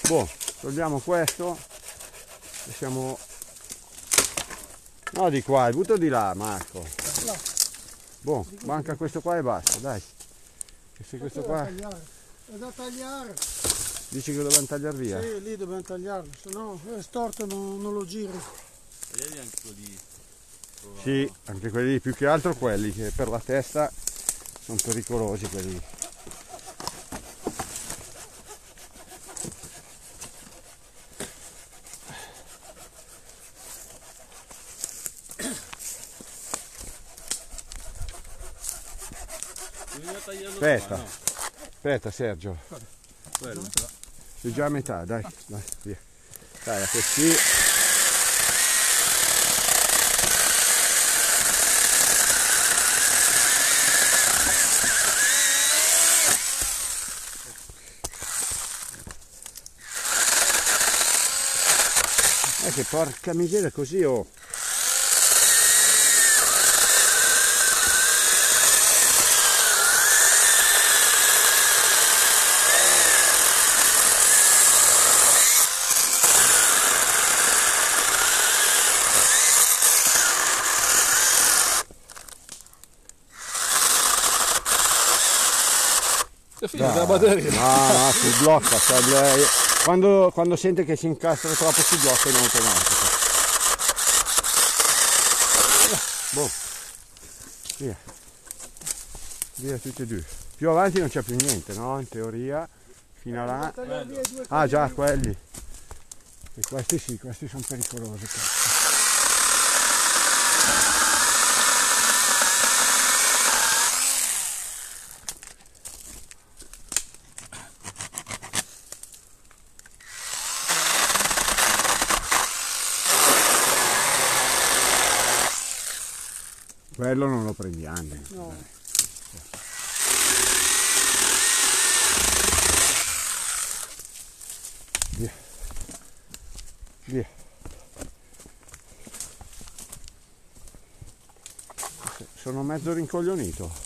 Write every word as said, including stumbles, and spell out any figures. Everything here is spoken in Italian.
Boh, togliamo questo e siamo... No, di qua, butto di là, Marco. Là. Boh, manca questo qua e basta, dai. Che se questo qua... È da tagliare. Dici che dobbiamo tagliare via? Sì, lì dobbiamo tagliarlo, se no è storto, non, non lo giro. Vedi anche quelli. Sì, anche quelli, più che altro quelli che per la testa sono pericolosi quelli. Aspetta, aspetta Sergio. Quello. Sei già a metà, dai, dai, via. Dai, così. Eh, che porca miseria, così oh. Fine della batteria. No, no, si blocca, cioè, le... quando, quando sente che si incastra troppo si blocca in automatico. Boh. Via. Via tutti e due. Più avanti non c'è più niente, no? In teoria. Fino a là. Ah già, quelli. E questi sì, questi sono pericolosi. Quello non lo prendiamo. No. Via. Via. Sono mezzo rincoglionito.